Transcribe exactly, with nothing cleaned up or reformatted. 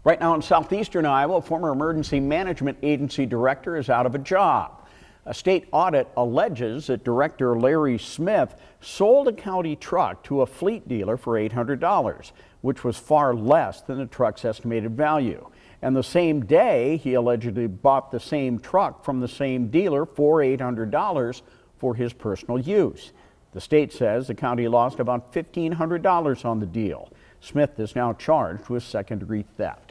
Right now in southeastern Iowa, a former emergency management agency director is out of a job. A state audit alleges that Director Larry Smith sold a county truck to a fleet dealer for eight hundred dollars, which was far less than the truck's estimated value. And the same day, he allegedly bought the same truck from the same dealer for eight hundred dollars for his personal use. The state says the county lost about fifteen hundred dollars on the deal. Smith is now charged with second-degree theft.